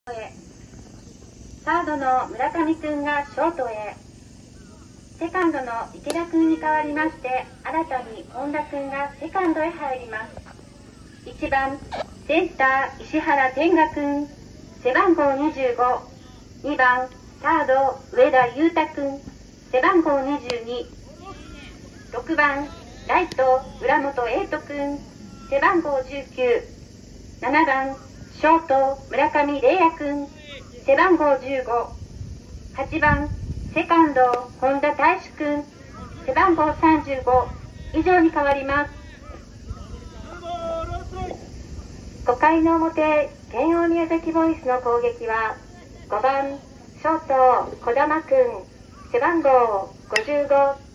へ。サードの村上くんがショートへ。セカンドの池田くんに代わりまして、新たに本田くんがセカンドへ入ります。1番、センター石原天賀くん、背番号25。2番、サード上田裕太くん、背番号22。6番、ライト浦本瑛斗くん、背番号19。7番、ショート村上玲也くん、背番号15。8番、セカンド本田大志くん、背番号35。以上に変わります。5回の表、慶応宮崎ボーイスの攻撃は5番ショート児玉くん、背番号55。